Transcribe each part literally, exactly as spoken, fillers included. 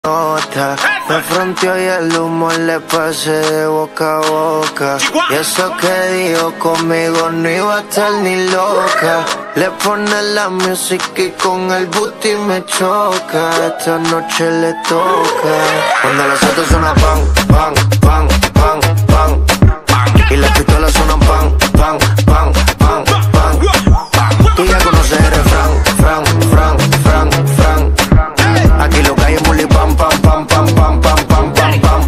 Nota, me fronteó y el humo le pasé de boca a boca. Y eso que dijo conmigo no iba a estar ni loca. Le pone la música y con el booty me choca. Esta noche le toca. Cuando las autos suenan pan, pan, pan, pan, pan, pan. Y las pistolas suenan pan, pan, pan, pan, pan, pan. Tú ya conoces el refrán, fran, fran, fran, fran. Aquí lo que hay es bully pam, pam, pam, pam, pam, pam, pam, pam, pam.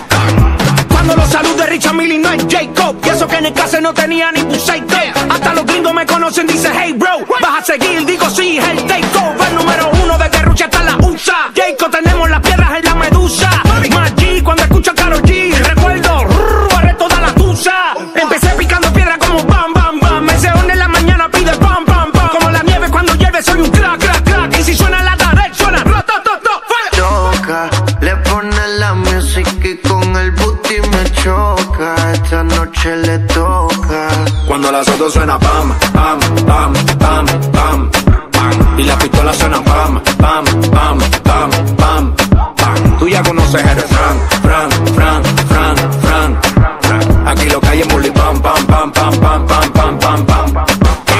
Cuando los saludos de Richard Mille no es Jacob. Y eso que en el case no tenía ni buceito. Hasta los gringos me conocen, dice hey bro. Vas a seguir, digo sí, es el takeover número uno desde Rucha hasta la U S A. Jacob, tenemos las piedras en la medusa. Más G cuando escucho a Karol G. Recuerdo, rrr, arre toda la tusa. Empecé picando piedra como bam, bam, bam. Me se une en la mañana, pide pam, pam, pam. Como la nieve cuando llueve, soy un crack, crack, crack. Y si suena la tarde, suena rotototo. Toca, le pone la música y con el booty me choca. Esta noche le toca. Cuando las autos suenan pam, pam, pam, pam, pam, pam. Y las pistolas suenan pam, pam, pam, pam, pam, pam. Tú ya conoces el refrán, fran, fran, fran, fran, fran. Aquí lo que hay es bully pam, pam, pam, pam, pam, pam, pam, pam, pam, pam.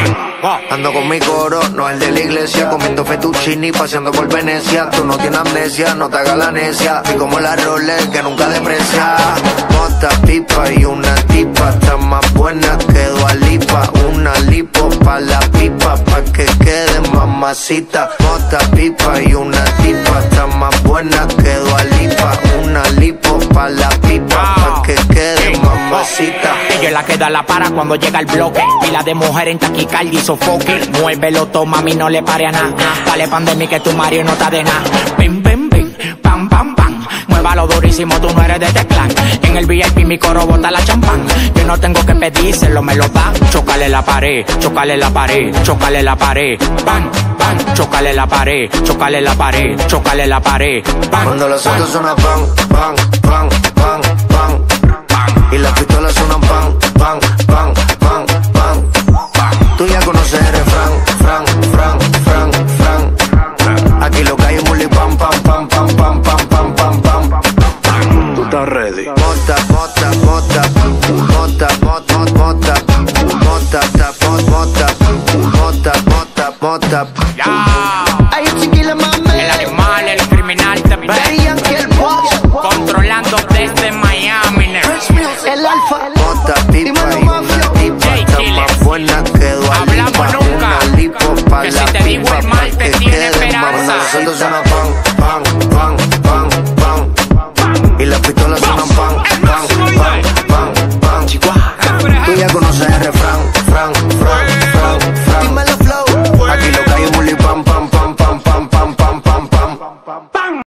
Ando con mi coro, no el de la iglesia. Comiendo fettuccini, paseando por Venecia. Tú no tienes amnesia, no te hagas la necia. Y como la Rolex que nunca deprecia. Mota, pipa y una tipa. Está más buena que Dua Lipa. Una lipo pa' la pipa, pa' que quede mamacita. Mota, pipa y una tipa. Está más buena que Dua Lipa. Una lipo pa' la pipa, pa' que quede mamacita. Ella la queda la para cuando llega el bloque. Pila de mujer en taquicardia y sofoque. Muévelo, toma, mami, no le pare a nada. Dale pandemia que tu Mario no está de nada. Pim, pim, pim, pam, pam, pam. Muévalo durísimo, tú no eres de este clan. En el V I P mi coro bota la champán. Yo no tengo que pedírselo, me lo da. Chócale la pared, chócale la pared, chócale la pared. Pan, pan, chócale la pared, chócale la pared, chócale la pared. Pan, cuando los autos suenan pan, pan, pan, pan, pan, pan. Y las pistolas suenan pan, pan, pan, pan, pan, pan. Tú ya conoces el refrán, fran, fran, fran, fran, fran. Aquí lo que hay es bully pam, pam, pam, pam, pam, pam, pam, pam, pam, pam. Tú estás ready. Mota, mota, mota, mota, mota, mota, mota, mota, mota, mota, mota. Ay, chiquila, mami. el animal, el criminal te ve. Daddy Yankee, el boss. Controlando desde Miami. El alfa. Mota, pipa y una tipa. Está más buena que Dua Lipa. Hablamos nunca. Una lipo pa' Que la si te digo pipa, el pa' mal, te que tiene quede esperanza. mamá. Los autos suenan pan, pan, pan, pan, pan. Y las pistolas suenan pan, pan, pan, pan, pan. Tú ya conoces el refrán, fran, fran.